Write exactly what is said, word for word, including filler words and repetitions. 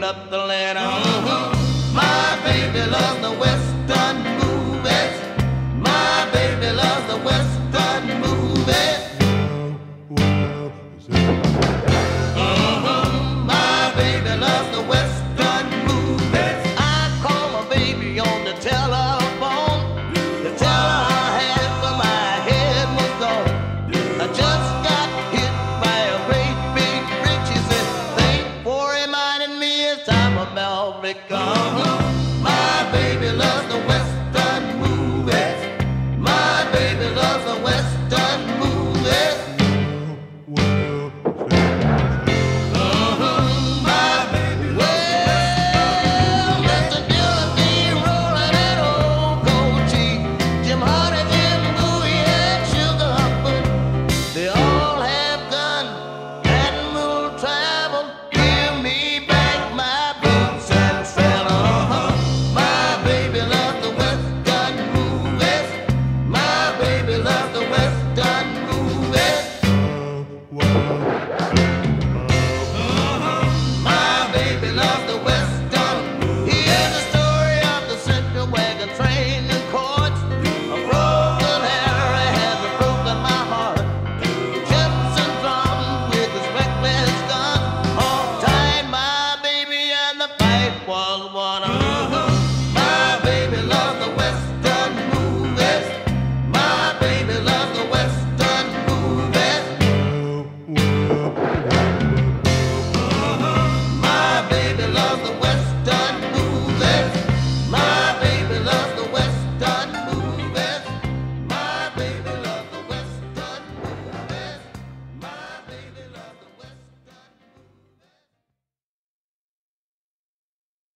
nothing. Mm-hmm. My baby loves the Western movies. My baby loves the Western movies. Mm-hmm. My baby loves the Western movies. I call my baby on the telephone to tell her how happy my head was gone. I just got hit by a great big bridge. She said, thank for reminding me it's time America.